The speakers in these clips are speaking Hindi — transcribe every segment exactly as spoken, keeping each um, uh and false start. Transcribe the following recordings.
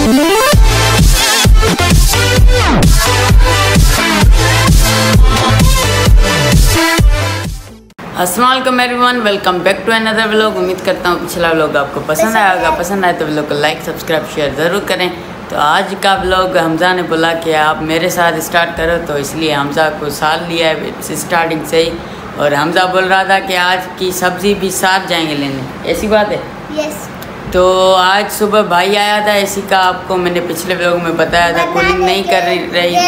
अस्सलाम वालेकुम everyone, welcome back to another vlog. उम्मीद करता हूँ पिछला व्लॉग आपको पसंद आया होगा। पसंद आए तो व्लॉग को लाइक सब्सक्राइब शेयर ज़रूर करें। तो आज का व्लॉग हमज़ा ने बोला कि आप मेरे साथ स्टार्ट करो, तो इसलिए हमज़ा को साथ लिया है स्टार्टिंग से ही। और हमज़ा बोल रहा था कि आज की सब्ज़ी भी साथ जाएंगे लेने, ऐसी बात है? यस। तो आज सुबह भाई आया था इसी का, आपको मैंने पिछले व्लॉग में बताया था। कूलिंग नहीं कर रही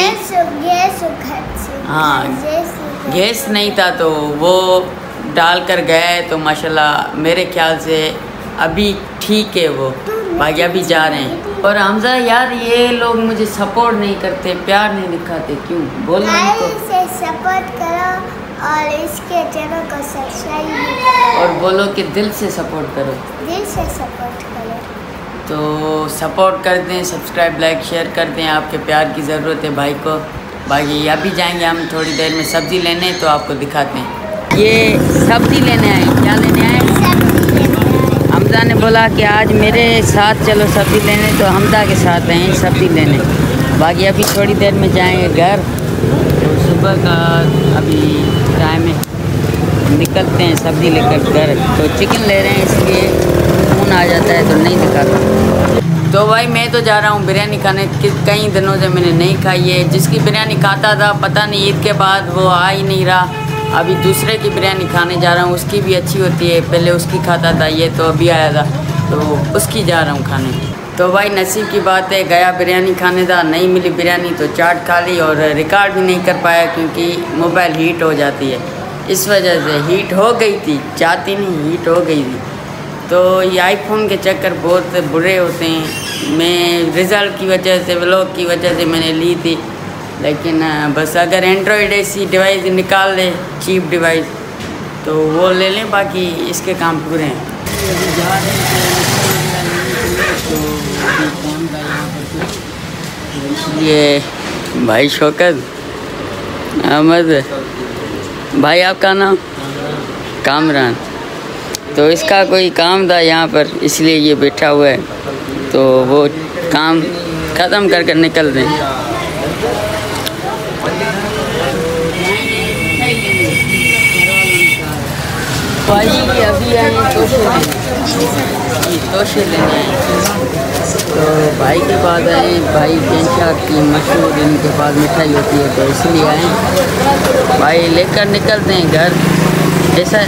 थी, हाँ गैस नहीं था, तो वो डाल कर गए। तो माशाल्लाह मेरे ख्याल से अभी ठीक है वो, बाकी अभी जा रहे हैं। और हमज़ा यार ये लोग मुझे सपोर्ट नहीं करते, प्यार नहीं दिखाते, क्यों? बोलो इनको सपोर्ट करो और इसके चैनल को सब्सक्राइब करो और बोलो कि दिल से सपोर्ट करो, दिल से सपोर्ट करो। तो सपोर्ट कर दें, सब्सक्राइब लाइक शेयर कर दें, आपके प्यार की ज़रूरत है भाई को। बाकी अभी जाएंगे हम थोड़ी देर में सब्ज़ी लेने, तो आपको दिखाते हैं। ये सब्ज़ी लेने आए, क्या लेने आए? हमज़ा ने बोला कि आज मेरे साथ चलो सब्ज़ी लेने, तो हमज़ा के साथ आए सब्ज़ी लेने। बाकी अभी थोड़ी देर में जाएंगे घर। तो सुबह का अभी टाइम है, निकलते हैं सब्ज़ी लेकर घर। तो चिकन ले रहे हैं, इसलिए फ़ोन आ जाता है तो नहीं दिखाता। तो भाई मैं तो जा रहा हूँ बिरयानी खाने, कई दिनों से मैंने नहीं खाई है। जिसकी बिरयानी खाता था पता नहीं ईद के बाद वो आ ही नहीं रहा। अभी दूसरे की बिरयानी खाने जा रहा हूँ, उसकी भी अच्छी होती है। पहले उसकी खाता था, ये तो अभी आया था, तो उसकी जा रहा हूँ खाने। तो भाई नसीब की बात है, गया बिरयानी खाने था, नहीं मिली बिरयानी तो चाट खा ली। और रिकॉर्ड भी नहीं कर पाया क्योंकि मोबाइल हीट हो जाती है, इस वजह से हीट हो गई थी, चाहती नहीं हीट हो गई थी। तो ये आईफोन के चक्कर बहुत बुरे होते हैं। मैं रिज़ल्ट की वजह से, व्लॉग की वजह से मैंने ली थी, लेकिन बस अगर एंड्रॉयड ऐसी डिवाइस निकाल ले, चीप डिवाइस, तो वो ले लें, बाकी इसके काम पूरे हैं। ये भाई शौकत अहमद भाई, आपका नाम? कामरान। तो इसका कोई काम था यहाँ पर, इसलिए ये बैठा हुआ है। तो वो काम ख़त्म कर कर निकल रहे हैं। भाई अभी आए तोशे लेने, तोशे लेने आए। तो भाई के पास आए, भाई पेंशा की मशहूर इनके पास मिठाई होती है, तो इसलिए आए। भाई लेकर निकलते हैं घर। ऐसा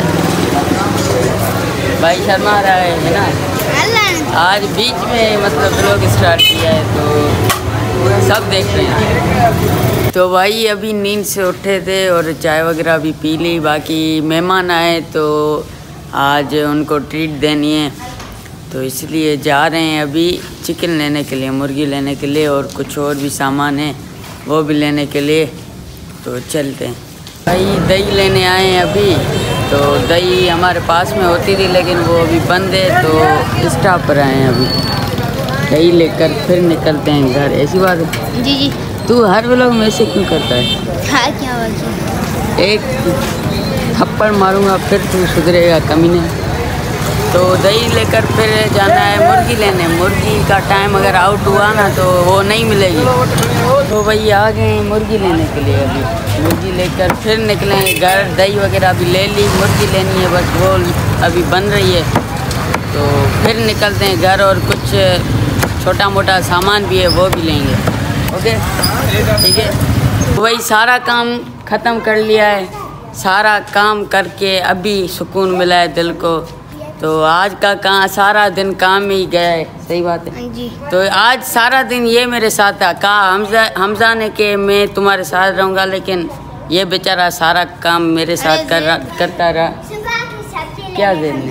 भाई शर्मा रहा है, है ना? आज बीच में मतलब लोग स्टार्ट किया है, तो सब देख रहे हैं। तो भाई अभी नींद से उठे थे और चाय वगैरह भी पी ली। बाकी मेहमान आए तो आज उनको ट्रीट देनी है, तो इसलिए जा रहे हैं अभी चिकन लेने के लिए, मुर्गी लेने के लिए, और कुछ और भी सामान है वो भी लेने के लिए। तो चलते हैं। भाई दही लेने आए हैं अभी। तो दही हमारे पास में होती थी, लेकिन वो अभी बंद है, तो स्टॉप पर आए हैं अभी। दही लेकर फिर निकलते हैं घर, ऐसी बात है? जी जी। तू हर व्लॉग में से क्यों करता है? हाँ क्या बात है? एक थप्पड़ मारूंगा फिर तू सुधरेगा कमीने। तो दही लेकर फिर जाना है मुर्गी लेने। मुर्गी का टाइम अगर आउट हुआ ना तो वो नहीं मिलेगी। तो भाई आ गए हैं मुर्गी लेने के लिए। अभी मुर्गी लेकर फिर निकलेंगे घर। दही वगैरह अभी ले ली, मुर्गी लेनी है बस, वो अभी बन रही है। तो फिर निकलते हैं घर, और कुछ छोटा मोटा सामान भी है वो भी लेंगे। ओके ठीक है। वही सारा काम ख़त्म कर लिया है, सारा काम करके अभी सुकून मिला है दिल को। तो आज का काम सारा दिन काम में ही गया है, सही बात है जी। तो आज सारा दिन ये मेरे साथ था। कहा हमजा हमजा ने कि मैं तुम्हारे साथ रहूँगा, लेकिन ये बेचारा सारा काम मेरे साथ कर रहा करता रहा। क्या जेद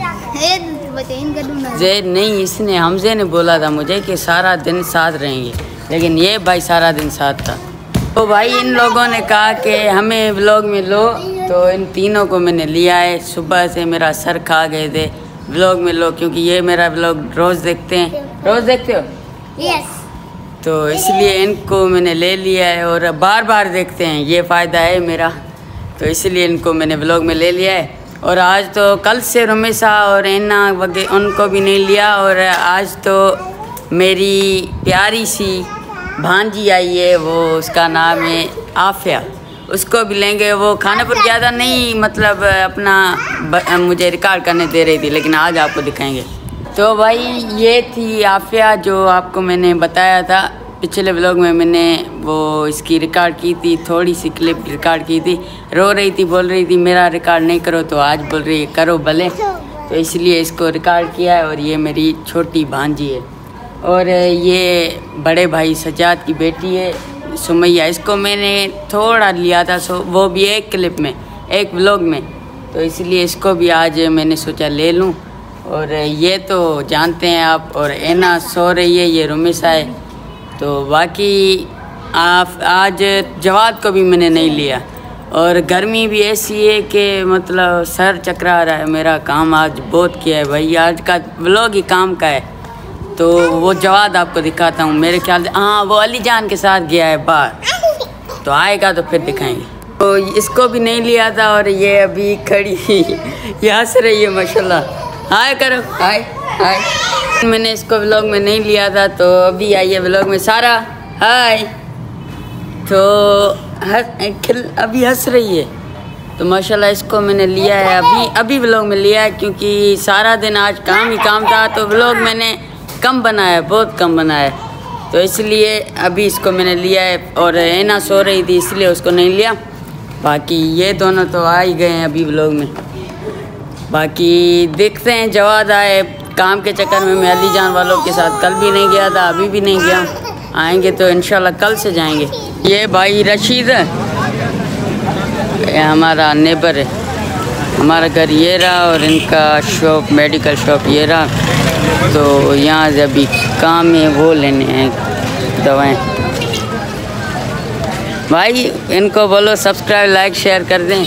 जेद नहीं, इसने हमजे ने बोला था मुझे कि सारा दिन साथ रहेंगे, लेकिन ये भाई सारा दिन साथ था। तो भाई इन लोगों ने कहा कि हमें व्लॉग में लो, तो इन तीनों को मैंने लिया है। सुबह से मेरा सर खा गए थे, व्लॉग में लो, क्योंकि ये मेरा व्लॉग रोज़ देखते हैं। रोज़ देखते हो? यस। तो इसलिए इनको मैंने ले लिया है, और बार बार देखते हैं, ये फ़ायदा है मेरा। तो इसलिए इनको मैंने व्लॉग में ले लिया है। और आज तो कल से रमेशा और इन्ना वगैरह उनको भी नहीं लिया, और आज तो मेरी प्यारी सी भांजी आई है, वो उसका नाम है आफिया, उसको भी लेंगे। वो खाने पर ज़्यादा नहीं मतलब अपना ब, मुझे रिकॉर्ड करने दे रही थी, लेकिन आज आपको दिखाएंगे। तो भाई ये थी आफिया जो आपको मैंने बताया था पिछले व्लॉग में। मैंने वो इसकी रिकॉर्ड की थी, थोड़ी सी क्लिप रिकॉर्ड की थी। रो रही थी, बोल रही थी मेरा रिकॉर्ड नहीं करो, तो आज बोल रही है करो भले, तो इसलिए इसको रिकॉर्ड किया है। और ये मेरी छोटी भांजी है। और ये बड़े भाई सजाद की बेटी है सुमैया, इसको मैंने थोड़ा लिया था, सो वो भी एक क्लिप में, एक व्लॉग में, तो इसलिए इसको भी आज मैंने सोचा ले लूँ। और ये तो जानते हैं आप। और एना सो रही है, ये रुमिसा है। तो बाकी आप आज जवाद को भी मैंने नहीं लिया। और गर्मी भी ऐसी है कि मतलब सर चकरा रहा है मेरा। काम आज बहुत किया है भाई, आज का व्लॉग ही काम का है। तो वो जवाद आपको दिखाता हूँ। मेरे ख्याल से हाँ वो अली जान के साथ गया है बाहर, तो आएगा तो फिर दिखाएंगे। तो इसको भी नहीं लिया था और ये अभी खड़ी ये हंस रही है माशाल्लाह। हाय करो, हाय हाय। मैंने इसको व्लॉग में नहीं लिया था, तो अभी आई है व्लॉग में। सारा हाय। तो हंस अभी हंस रही है, तो माशाल्लाह इसको मैंने लिया है अभी अभी व्लॉग में लिया है, क्योंकि सारा दिन आज काम ही काम था। तो व्लॉग मैंने कम बनाया, बहुत कम बनाया, तो इसलिए अभी इसको मैंने लिया है। और एना सो रही थी इसलिए उसको नहीं लिया। बाकी ये दोनों तो आ ही गए हैं अभी व्लॉग में। बाकी देखते हैं, जवाद आए। काम के चक्कर में मैं अली जान वालों के साथ कल भी नहीं गया था, अभी भी नहीं गया। आएंगे तो इंशाल्लाह कल से जाएंगे। ये भाई रशीद है, ये हमारा नेबर है। हमारा घर ये रहा और इनका शॉप, मेडिकल शॉप ये रहा। तो यहाँ से अभी काम है वो लेने हैं दवाएं। भाई इनको बोलो सब्सक्राइब लाइक शेयर कर दें।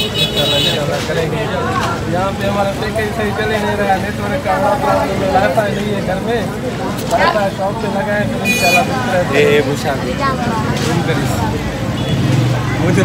यहाँ पे हमारा पैकेज सही चले नहीं रहा, नेटवर्क का वाईफाई नहीं है घर में, वाईफाई शॉप पे लगाए तो इंशाल्लाह बिल्कुल है। ए बुशा मुझे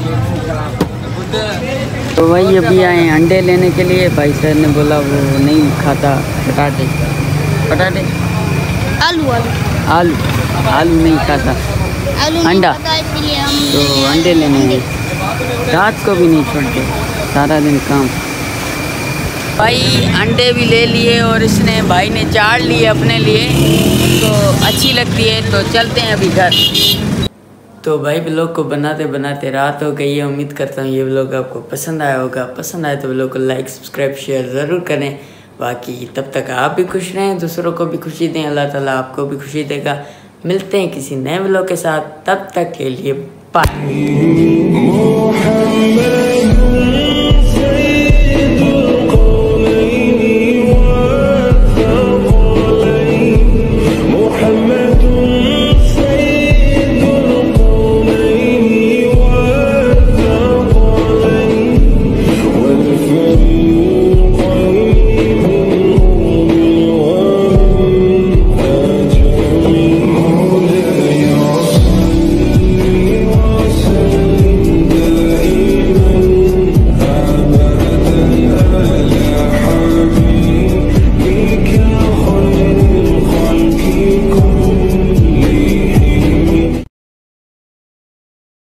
तो वही अभी आए अंडे लेने के लिए। भाई सर ने बोला वो नहीं खाता पटाटे, पटाटे आलू आलू आलू आलू नहीं खाता, अंडा। तो अंडे लेने हैं, रात को भी नहीं छोड़ते, सारा दिन काम। भाई अंडे भी ले लिए और इसने भाई ने चार लिए अपने लिए, तो अच्छी लगती है। तो चलते हैं अभी घर। तो भाई व्लॉग को बनाते बनाते रात हो गई है। उम्मीद करता हूँ ये व्लॉग आपको पसंद आया होगा। पसंद आए तो व्लॉग को लाइक सब्सक्राइब शेयर ज़रूर करें। बाकी तब तक आप भी खुश रहें, दूसरों को भी खुशी दें, अल्लाह ताला आपको भी खुशी देगा। मिलते हैं किसी नए व्लॉग के साथ, तब तक के लिए बाय।